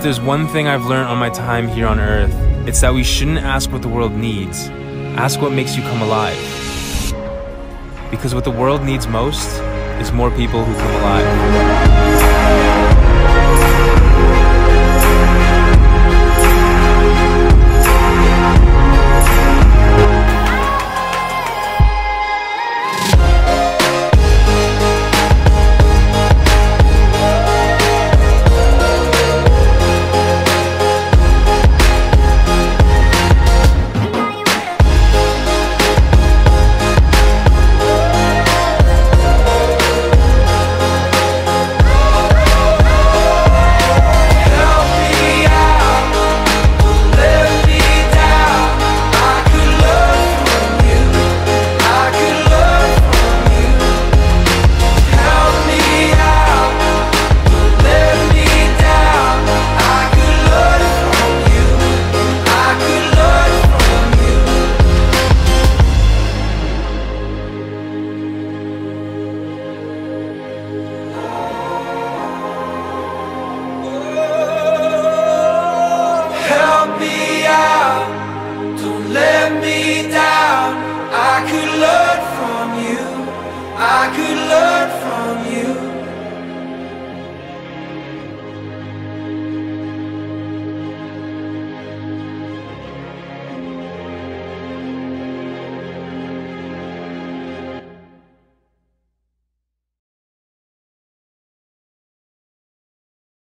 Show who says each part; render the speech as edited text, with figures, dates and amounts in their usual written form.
Speaker 1: there's one thing I've learned on my time here on Earth, it's that we shouldn't ask what the world needs. Ask what makes you come alive. Because what the world needs most is more people who come alive.